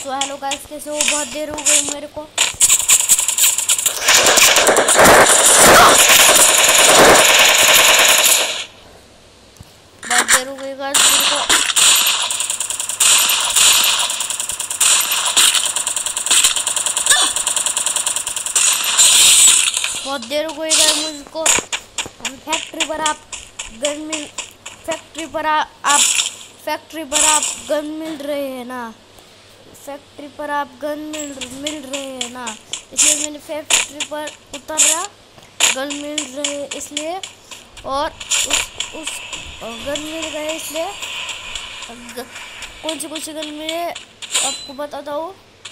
So hello guys, कैसे हो? बहुत देर हो गई मेरे को। बहुत देर हो गई गाइस मेरे को। बहुत देर हो गई गाइस मुझको। हम फैक्ट्री पर आप गन मिल फैक्ट्री पर आप गन मिल रहे हैं ना। फैक्ट्री पर आप गन मिल रहे हैं ना, इसलिए मैंने फैक्ट्री पर उतर रहा। गन मिल रहे इसलिए, और उस गन मिल गए इसलिए। कौन सी गन मिले आपको बताता हूँ।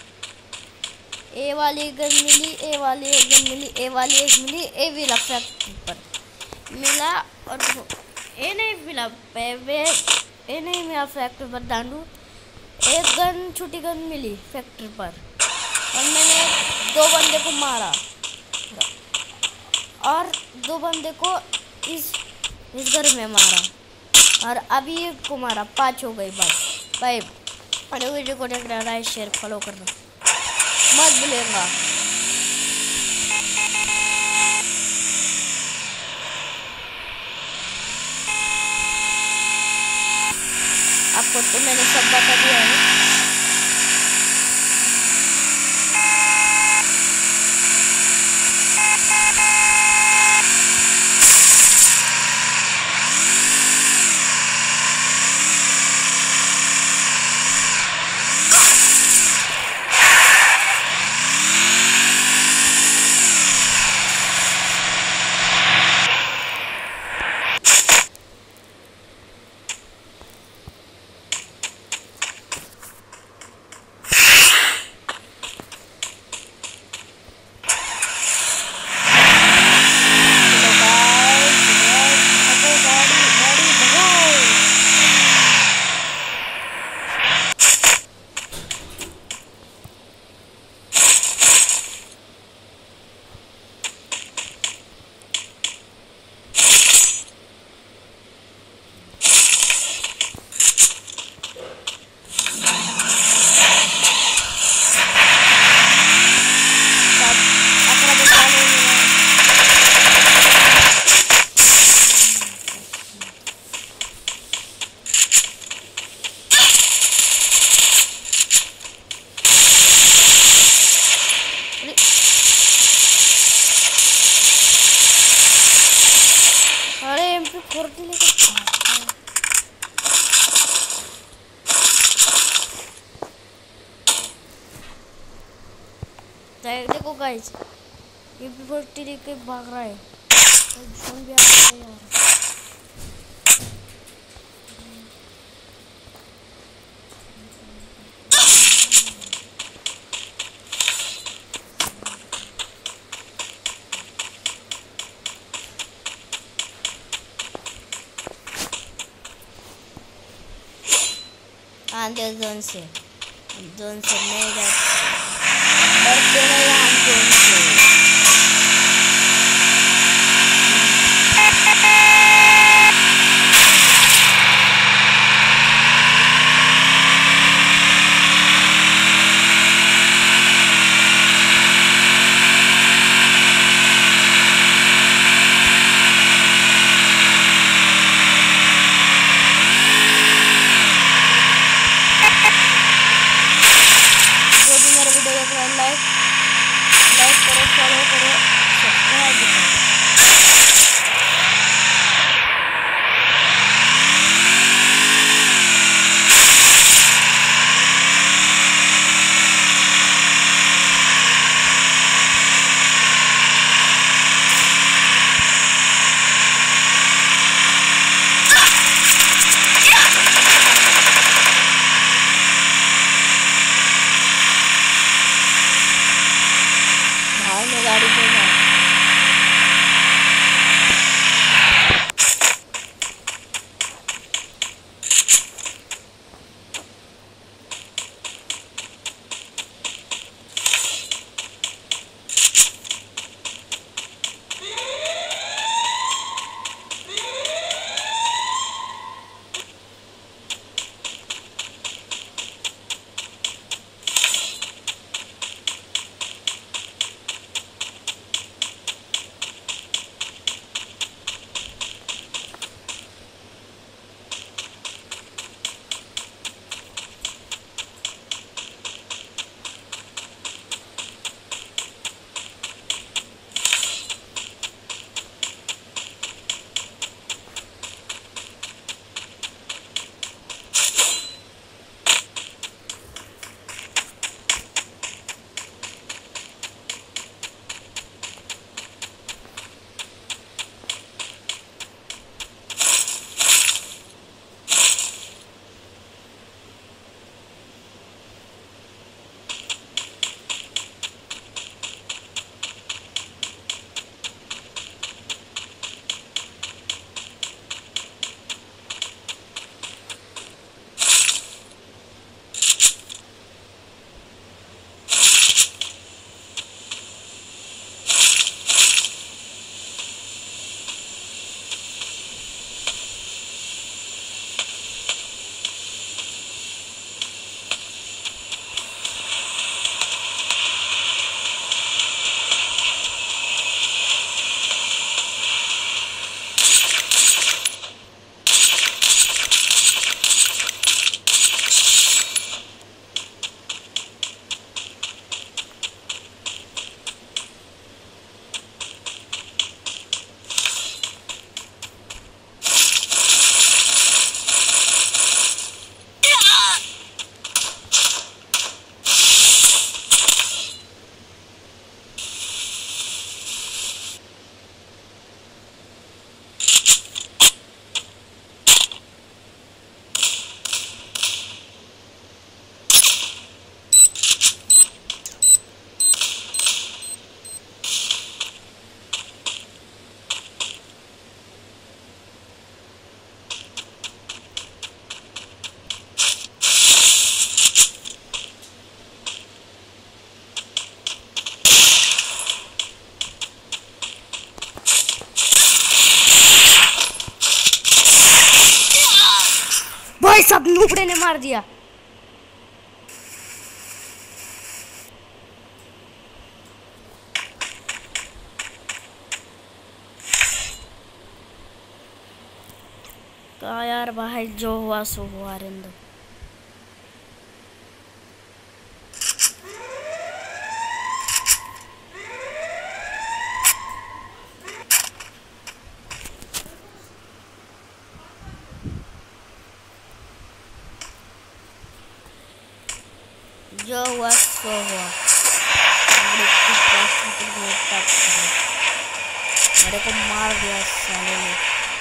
ए वाली गन मिली, ए वाली एक गन मिली, ए वाली एक मिली, ए मिला फैक्ट्री पर मिला। और ए नहीं मिला, ए नहीं मिला फैक्ट्री पर डांडू। एक गन छोटी गन मिली फैक्ट्री पर, और मैंने 2 बंदे को मारा और 2 बंदे को इस घर में मारा, और अभी एक को मारा। 5 हो गई बस। भाई अरे वीडियो को देख रहा है, शेयर फॉलो करना मत भूलिएगा। आपको तो मैंने सब बता दिया है। देखो गाइस, ये MP40 लेके भाग रहा है। भी आ रहा है यार। आंधे जोन से नहीं जाते, डरते नहीं हम जोन से। लाइक करो, फॉलो करो, सब्सक्राइब करो। गाड़ी पे भाई सब नुबड़े ने मार दिया। कहा यार भाई जो हुआ सो हुआ रिंदो। जो हुआ सो हुआ। मेरे को मार दिया साले ने।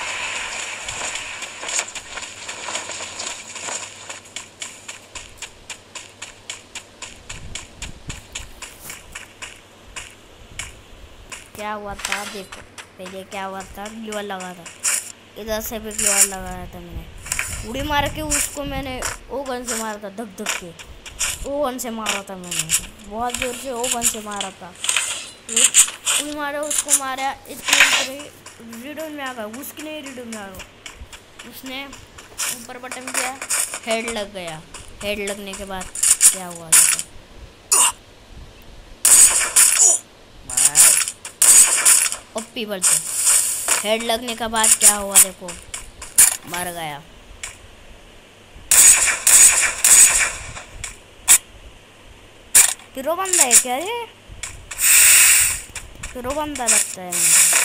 क्या हुआ था देखो, पहले क्या हुआ था, ग्लूवार लगा था, इधर से भी ग्लूवार लगाया था मैंने। उड़ी मार के उसको मैंने ओ गन से मारा था, धक धक के ओ गन से मारा था मैंने, बहुत जोर से ओ गन से मारा था। उड़ी मारा, उसको मारा, इतने रीडो में आ गया, उसकी नहीं रीडो में आ गया। उसने ऊपर बटन किया, हेड लग गया। हेड लगने के बाद क्या हुआ था, ओपी बोलते, हेड लगने के बाद क्या हुआ देखो, मर गया। फिर वो बंदा है क्या ये? फिर वो बंदा लगता है मुझे।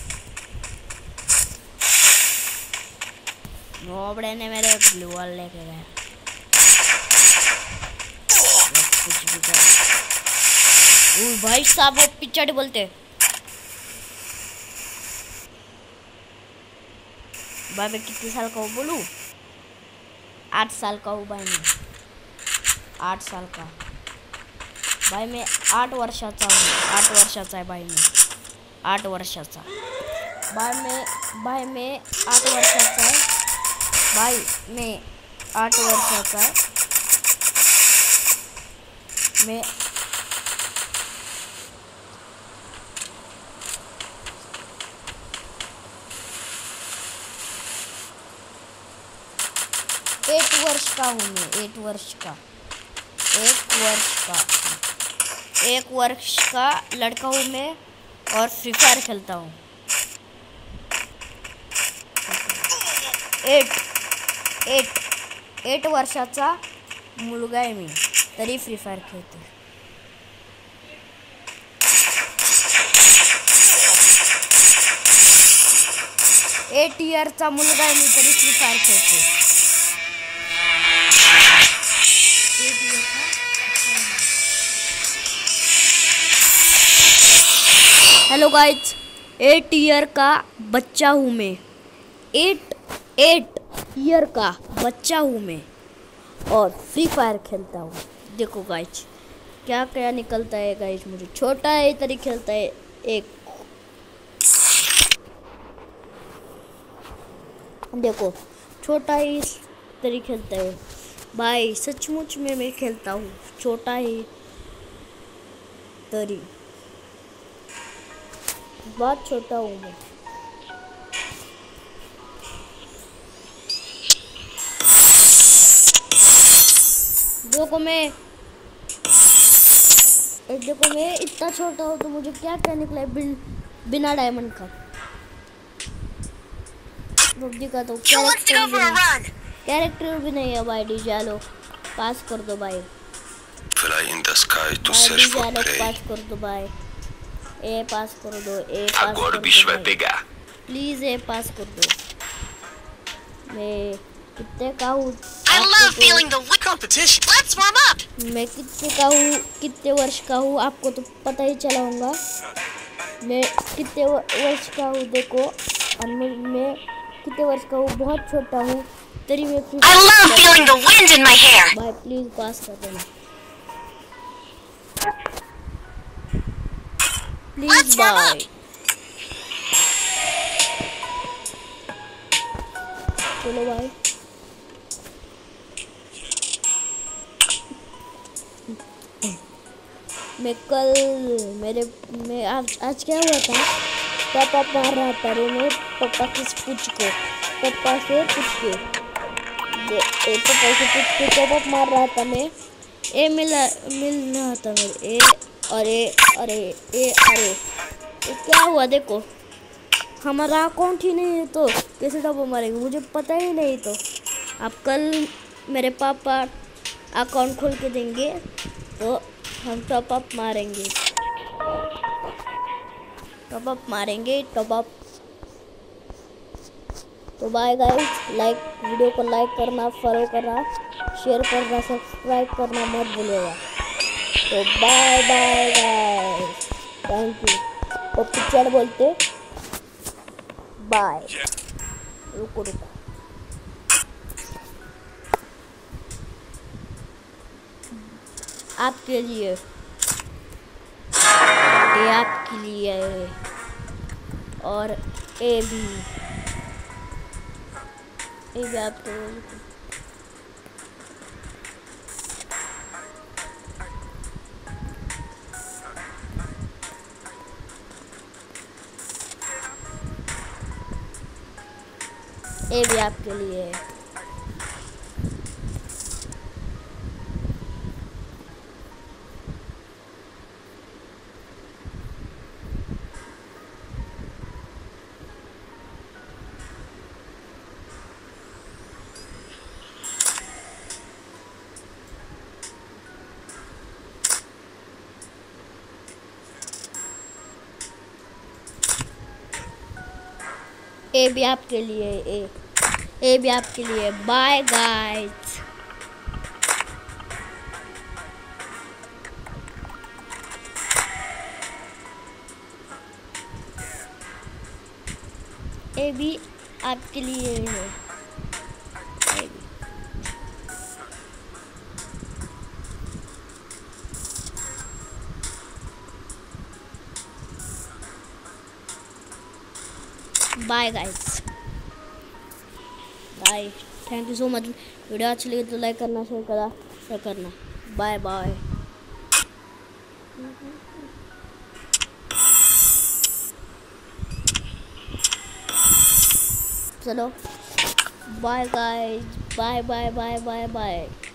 नोबड़े ने मेरे ग्लूवाल लेके गया। कुछ भी कर। भाई साहब वो पिछाड़ी बोलते। भाई मैं कितने साल का हूँ बोलूँ? 8 साल का हूँ भाई मैं, 8 साल का भाई मैं, 8 वर्षाचा हूँ, 8 वर्षाचा है भाई मैं, 8 वर्षाचा भाई मैं 8 वर्षाचा है भाई मैं, 8 वर्षाचा है मैं। एक वर्ष का हूँ मैं, 8 वर्ष का, 1 वर्ष का लड़का हूँ मैं और फ्री फायर खेलता हूँ। 8 वर्षाचा मुलगा आहे मी, तरी फ्री फायर खेळते। एट इयरचा मुलगा आहे मी, तरी फ्री फायर खेळते। हेलो गाइज, 8 ईयर का बच्चा हूँ मैं, 8 ईयर का बच्चा हूँ मैं और फ्री फायर खेलता हूँ। देखो गाइज क्या क्या निकलता है गाइज, मुझे छोटा है तरी खेलता है। एक देखो छोटा ही तरी खेलता है भाई, सचमुच में मैं खेलता हूँ छोटा ही तरी, बहुत छोटा हूँ मैं। देखो मैं इतना छोटा हूँ तो मुझे क्या क्या निकला है बिना डायमंड का। दिखाता हूँ, कैरेक्टर भी नहीं है भाई। डिजालो पास कर दो भाई, पास कर दो भाई, ए पास कर दो, ए पास कर दो प्लीज, ए पास कर दो। मैं कितने का हूँ, मैं कितने का हूँ, कितने वर्ष का हूँ आपको तो पता ही चला होगा। मैं कितने वर्ष का हूँ देखो, और मैं कितने वर्ष का हूँ, बहुत छोटा हूँ तरी मैं भाई प्लीज पास कर देना प्लीज भाई। चलो भाई मैं आज क्या हुआ था, पापा मार रहा था रे, मैं पापा किस पूछ को, पापा से पूछ के ए तो पैसे टॉप अप मार रहा था मैं। ए मिल रहा था मेरे। ए अरे अरे ए अरे ये क्या हुआ? देखो हमारा अकाउंट ही नहीं है तो कैसे टॉप अप मारेंगे, मुझे पता ही नहीं। तो अब कल मेरे पापा अकाउंट खोल के देंगे तो हम टॉप अप मारेंगे, टॉप अप। तो बाय गाइस, वीडियो को लाइक करना, फॉलो करना, शेयर करना, सब्सक्राइब करना मत भूलिएगा। तो bye bye guys, thank you. तो पिक्चर बोलते बाय। रुको आपके लिए, ये आपके लिए है और ए भी आपके लिए। ए भी आपके लिए है। ए भी आपके लिए, ए भी आपके लिए। Bye guys. ए भी आपके लिए है। Bye guys, bye. Thank you so much. Video अच्छी लगी तो लाइक करना, शेयर करना। Bye bye. चलो bye guys, bye bye bye bye bye.